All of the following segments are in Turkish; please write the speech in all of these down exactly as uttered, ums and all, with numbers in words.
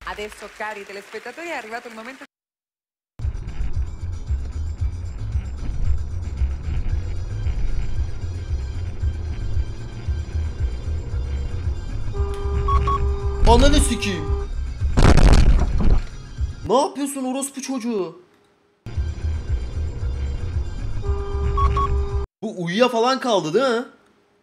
Adesso, cari telespettatori, è arrivato il momento. Ananı sikeyim. Ne yapıyorsun orospu çocuğu? Bu uyuya falan kaldı değil mi?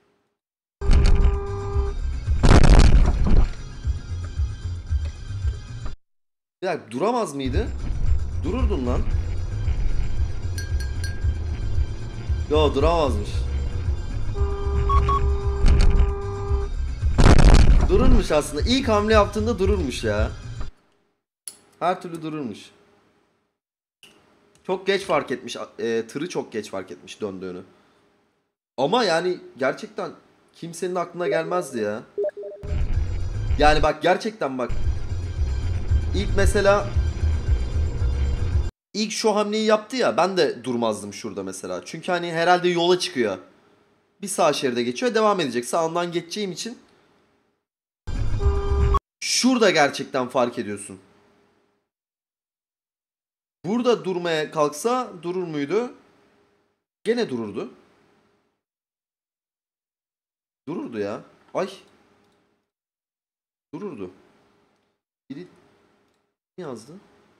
Ya duramaz mıydı? Dururdun lan. Yo, duramazmış. Dururmuş aslında. İlk hamle yaptığında dururmuş ya. Her türlü dururmuş. Çok geç fark etmiş. E, tırı çok geç fark etmiş döndüğünü. Ama yani gerçekten kimsenin aklına gelmezdi ya. Yani bak gerçekten bak. İlk mesela ilk şu hamleyi yaptı ya, ben de durmazdım şurada mesela. Çünkü hani herhalde yola çıkıyor. Bir sağ şeride geçiyor, devam edecek. Sağından geçeceğim için. Şurada gerçekten fark ediyorsun. Burada durmaya kalksa durur muydu? Gene dururdu. Dururdu ya. Ay. Dururdu. Biri ne yazdı?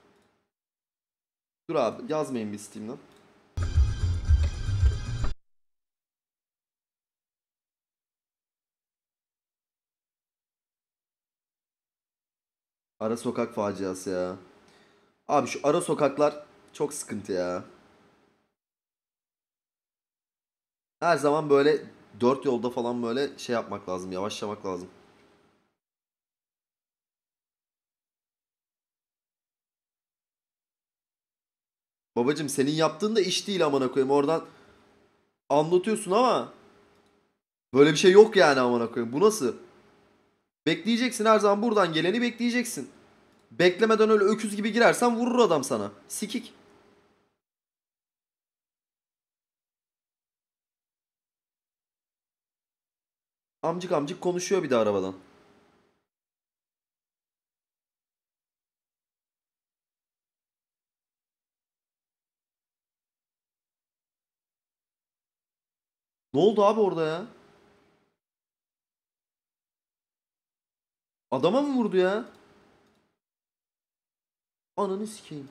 Dur abi, yazmayın bir Steam'den. Ara sokak faciası ya. Abi şu ara sokaklar çok sıkıntı ya. Her zaman böyle dört yolda falan böyle şey yapmak lazım. Yavaşlamak lazım. Babacım senin yaptığın da iş değil amına koyayım. Oradan anlatıyorsun ama böyle bir şey yok yani amına koyayım. Bu nasıl? Bekleyeceksin, her zaman buradan geleni bekleyeceksin. Beklemeden öyle öküz gibi girersen vurur adam sana. Sikik. Amcık amcık konuşuyor bir de arabadan. Ne oldu abi orada ya? Adama mı vurdu ya? Ananı sikeyim.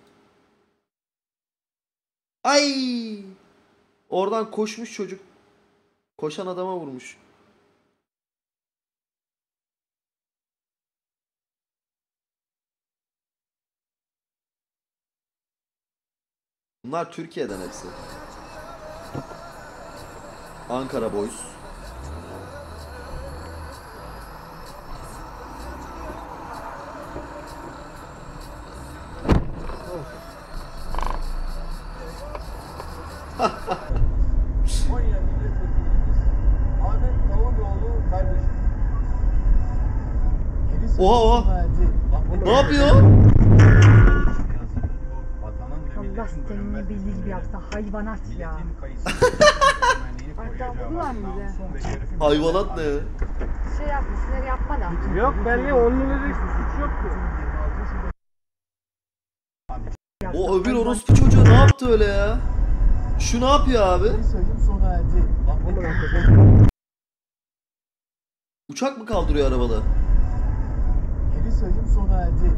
Ay! Oradan koşmuş çocuk. Koşan adama vurmuş. Bunlar Türkiye'den hepsi. Ankara Boys. Konya Milletvekilimiz Ahmet Davutoğlu kardeşim. Oha oha. Ne yapıyor? Allah seninle bildiği gibi yapsa hayvanat ya. Hatta buldular mı bize? Hayvanat ne? Şey yapmışlar, yapma da. Yok belli on lira hiçbir suç yoktu. O öbür orospu çocuğu ne yaptı öyle ya? Şu ne yapıyor abi? Sona erdi. Uçak mı kaldırıyor arabada? Geri sayım sona erdi.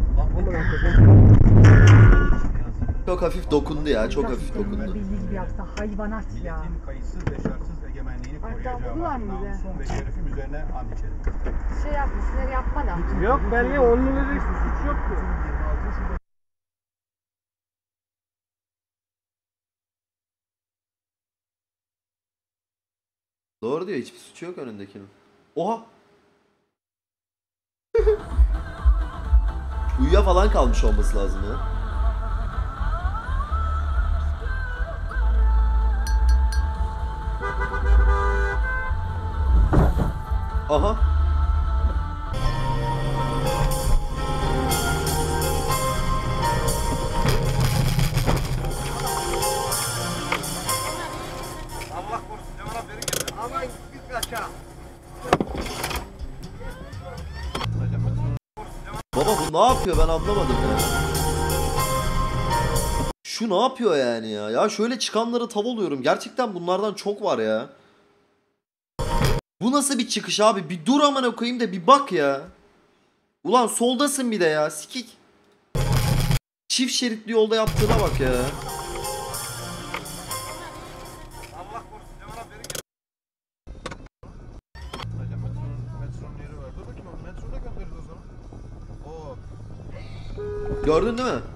Çok hafif dokundu ya, çok Allah hafif seninle dokundu. bildiği gibi yapsa hayvanat ya. Kayıtsız ve şartsız egemenliğini Hatta koruyacağı buldular mı bize? namusun ve şerefim üzerine and içerim. Şey yapmışlar, yapma da. Yok belli on lira hiçbir suç yoktu. Doğru diyor, hiçbir suçu yok önündekinin. Oha! Uyuya falan kalmış olması lazım ya. Aha. Allah korusun, ne var haberi geldi. Aman git aşağı. Baba Baba bu ne yapıyor ben anlamadım ya. Şu ne yapıyor yani ya? Ya şöyle çıkanları tav oluyorum. Gerçekten bunlardan çok var ya. Bu nasıl bir çıkış abi? Bir dur amına koyayım da bir bak ya. Ulan soldasın bir de ya. Sikik. Çift şeritli yolda yaptığına bak ya. Allah korusun Cemal abi beni gel. Hocam metronun, metronun yeri var. Dur bakayım abi metroda göndeririz o zaman. Oo. Gördün değil mi?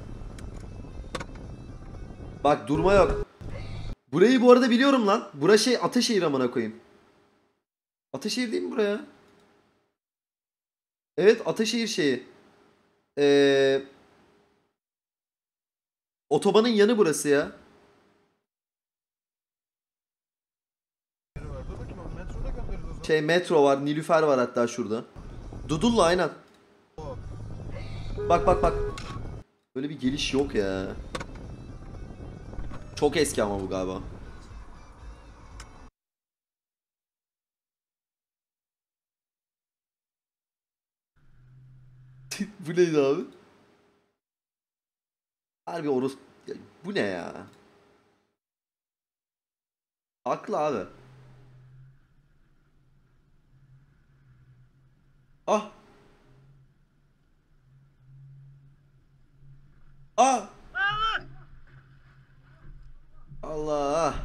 Bak durma yok. Burayı bu arada biliyorum lan. Bura şey Ataşehir amına koyayım. Ataşehir değil mi buraya? Evet Ataşehir şeyi. Ee, otobanın yanı burası ya. Yeri var. Dur bakayım abi metroda göndeririz o zaman. Şey metro var, Nilüfer var hatta şurada. Dudullu aynen. Oo. Bak bak bak. Böyle bir geliş yok ya. Çok eski ama bu galiba. Bu neydi abi? Harbi orası... Ya bu ne ya? Haklı abi. Ah! Ah! Allah!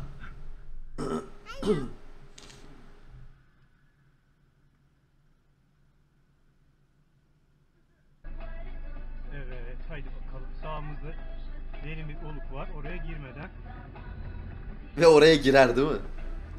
Evet, haydi bakalım. Sağımızda derin bir oluk var. Oraya girmeden. Ve oraya girer değil mi?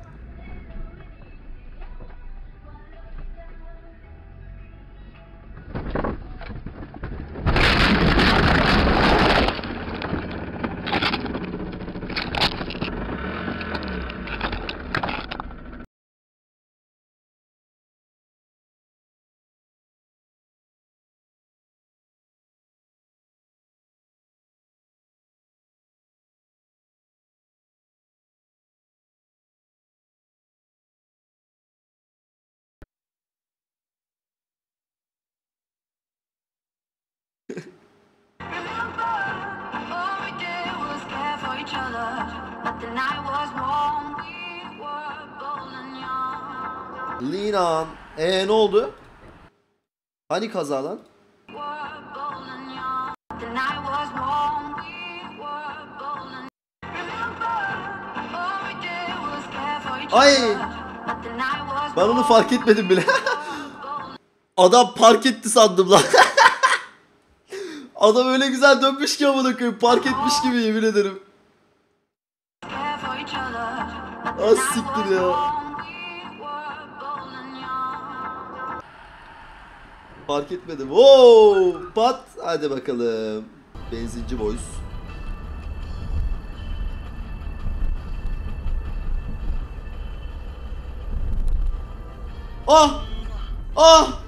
All we did was care for each other, but the night was warm. We were bold and young. Linan. Ee ne oldu? Hani kaza lan? We were bold and young. The night was warm. We were bold and remember. All we did was care for each Ay! other, but the night was Ben onu warm. fark etmedim bile. Adam park etti sandım lan. Adam öyle güzel dönmüş ki amına koyayım. Park etmiş gibi yemin ederim. Care for each other, but the Ah, night siktir was ya. warm. We were bold and young. Fark etmedim. Oo, pat. Hadi bakalım. Benzinci boys. Ah! Ah!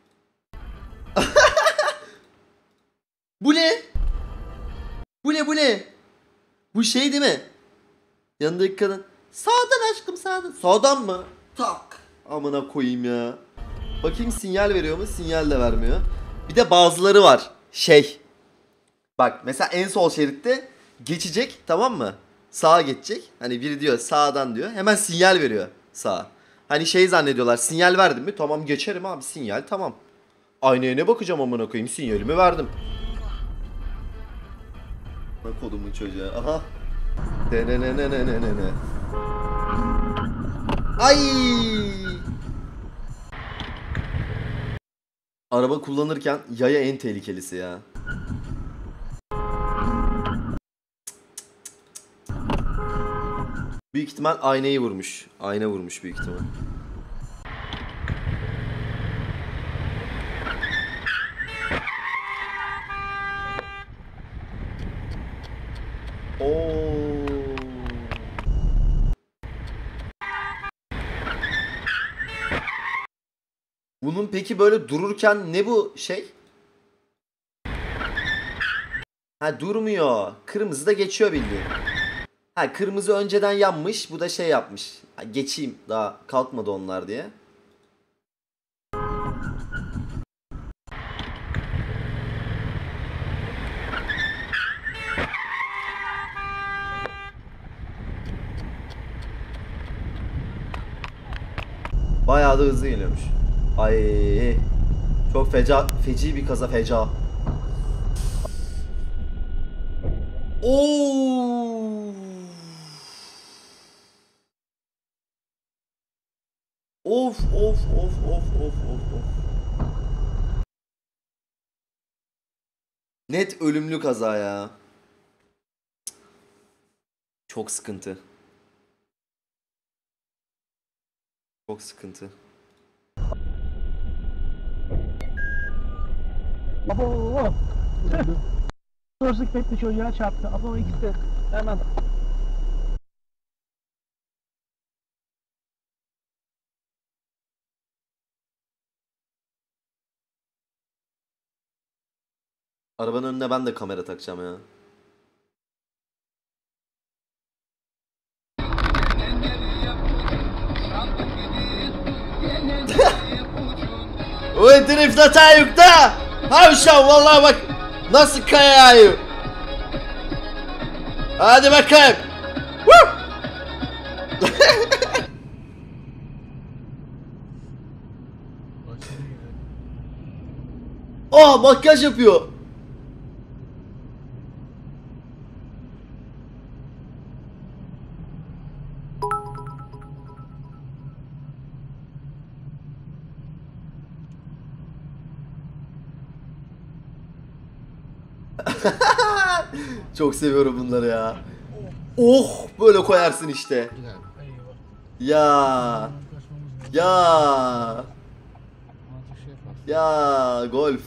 Bu ne? Bu ne bu ne? Bu şey değil mi? Yanındaki kadın. Sağdan aşkım sağdan. Sağdan mı? Tak. Amına koyayım ya. Bakayım sinyal veriyor mu? Sinyal de vermiyor. Bir de bazıları var. Şey. Bak mesela en sol şeritte geçecek tamam mı? Sağa geçecek. Hani biri diyor sağdan diyor. Hemen sinyal veriyor sağa. Hani şey zannediyorlar. Sinyal verdim mi? Tamam geçerim abi sinyal tamam. Aynaya ne bakacağım amına koyayım sinyalimi verdim. Bak kodumun çocuğa. Aha. Denenenenenene. Ay! Araba kullanırken yaya en tehlikelisi ya. Büyük ihtimal aynayı vurmuş. Ayna vurmuş büyük ihtimal. Oo. Bunun peki böyle dururken ne bu şey? Ha durmuyor. Kırmızı da geçiyor bildiğin. Ha kırmızı önceden yanmış. Bu da şey yapmış. Ha, geçeyim daha kalkmadı onlar diye. Bayağı da hızlı geliyormuş. Ay. Çok feca, feci bir kaza feca. Oo. Of of of of of of of. Net ölümlü kaza ya. Çok sıkıntı. Çok sıkıntı. Abo! Hırsızlık etti, çocuğa çarptı. Abo ikisi de hemen. Arabanın önüne ben de kamera takacağım ya. O drift hata yükle. Havşan vallahi bak nasıl kayıyor. Hadi bakayım. Woo! Oh makyaj yapıyor. Çok seviyorum bunları ya. Oh böyle koyarsın işte. Ya. Ya. Ya golf.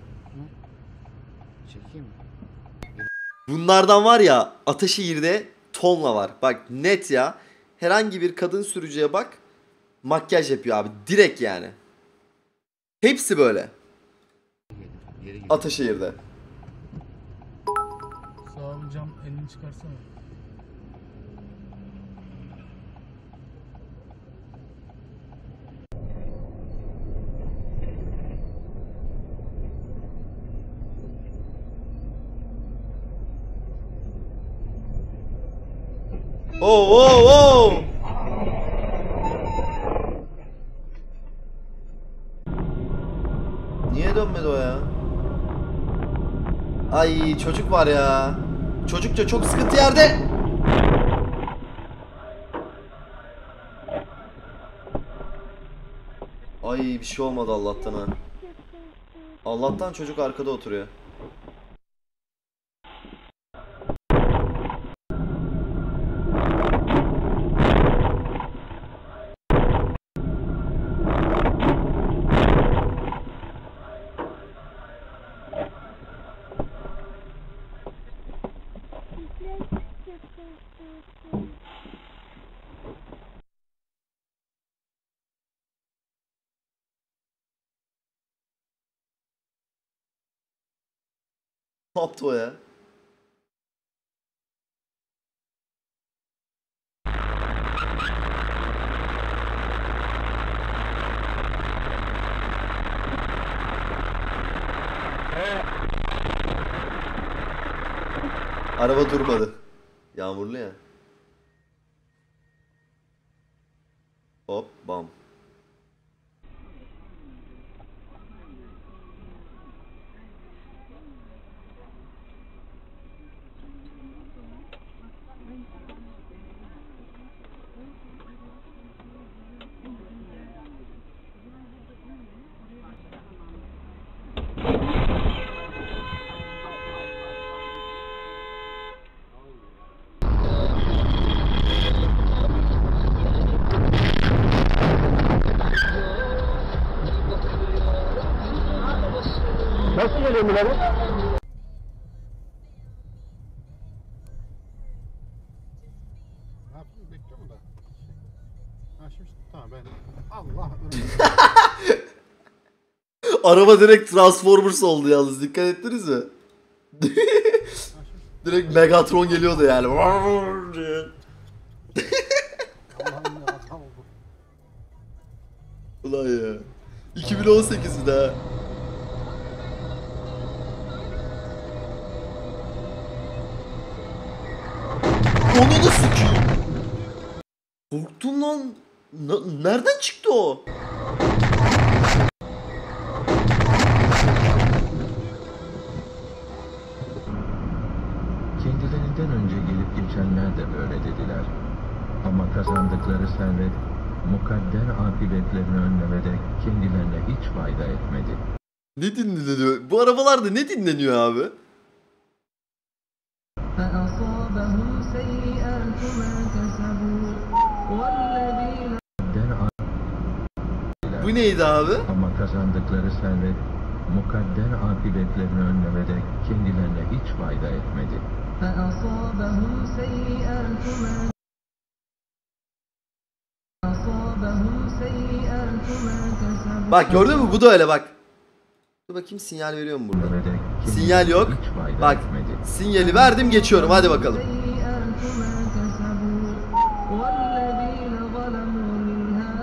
Bunlardan var ya Ataşehir'de tonla var. Bak net ya. Herhangi bir kadın sürücüye bak. Makyaj yapıyor abi. Direkt yani. Hepsi böyle. Ataşehir'de. Sağ ol cam, elini çıkarsana. Oh oh oh. Niye dönmedi o ya? Ay çocuk var ya. Çocukça çok sıkıntı yerde. Ay bir şey olmadı Allah'tan ha. Allah'tan çocuk arkada oturuyor. Ne yaptı o ya? Araba durmadı. Yağmurlu ya. Hop bam. Nasıl geliyor Milano? Ne yapayım bekliyorum da. Ha şimdi tamam ben. Allah Araba direkt Transformers oldu yalnız. Dikkat ettiniz mi? Direkt Megatron geliyordu yani. Allah'ım ya hata oldu. Ulan ya. iki bin on sekizde. Onu da sıkıyor. Korktum lan. N- nereden çıktı o? önce gelip geçenler de böyle dediler. Ama kazandıkları servet, mukadder akıbetlerini önlemede kendilerine hiç fayda etmedi. Ne dinleniyor? Bu arabalarda ne dinleniyor abi? فأصابهم سيئات ما كسبوا والذين Bu neydi abi? Ama kazandıkları servet, mukadder akıbetlerini önlemede kendilerine hiç fayda etmedi. فأصابهم سيئات ما أصابهم سيئات ما كسبوا Bak gördün mü? Bu da öyle bak. Dur bakayım sinyal veriyor mu burada? Önlemede Sinyal yok. hiç fayda Bak etmedi. sinyali verdim geçiyorum hadi bakalım. سيئات ما كسبوا والذين ظلموا من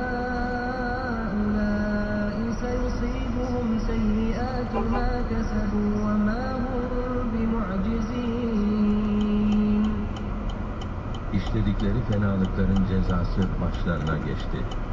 هؤلاء سيصيبهم سيئات ما كسبوا وما هم بمعجزين. İşledikleri fenalıkların cezası başlarına geçti.